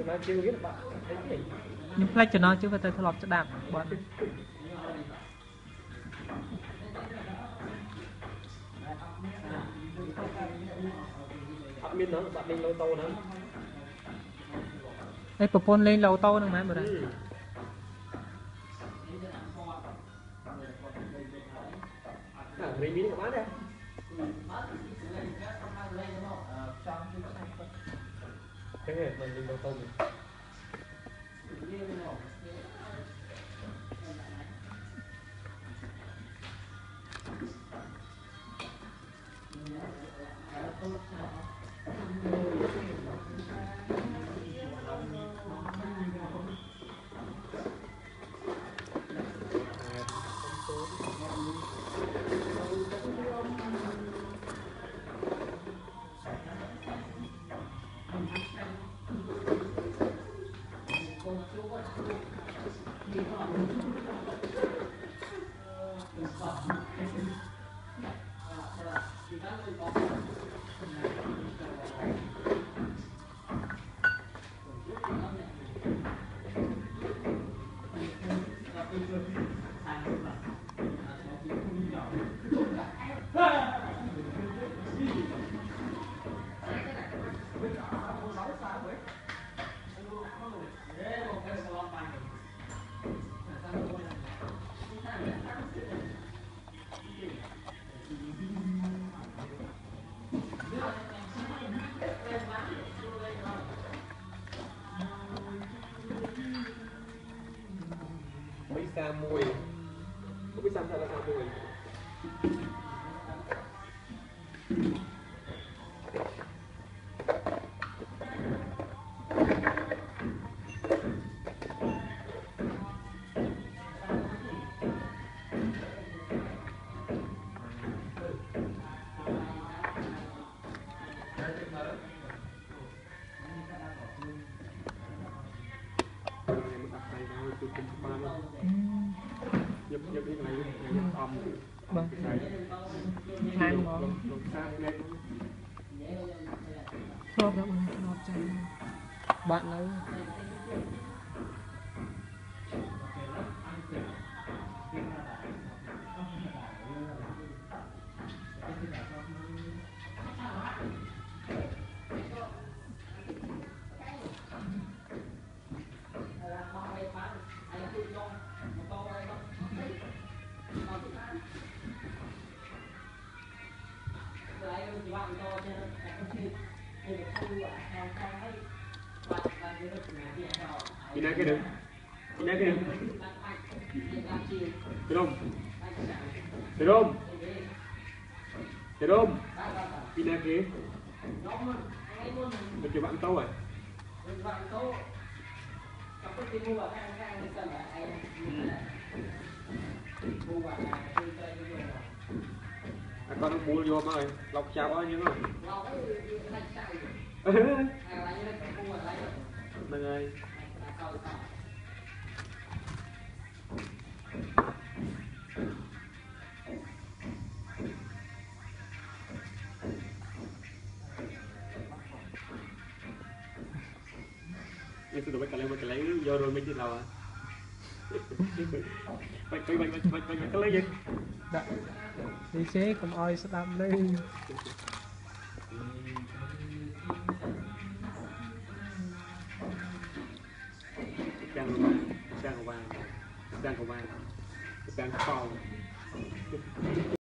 nhưng plek cho nó chứ phải tới lọp cho đạp bọn miên nữa bạn lên lâu tô nữa ấy propon lên lâu tô nữa mà bữa đây miên của bạn đây cái này mình lên lâu tô mình xa mùi không biết sao là sao mùi nhập đi này âm vâng hàng ngon thơm lắm ngọt chanh bạn lấy đi đây cái đừng đi đây cái đừng từ đông từ đông từ đông đi đây kia được cho bạn tâu rồi con nó mua vô mà lọc chào ơi nhưng mà mình ơi nhưng tôi phải lấy vô rồi mới đi nào à phải lấy gì đã đi chế cùng oi sẽ đam lên đang của vàng đang phòng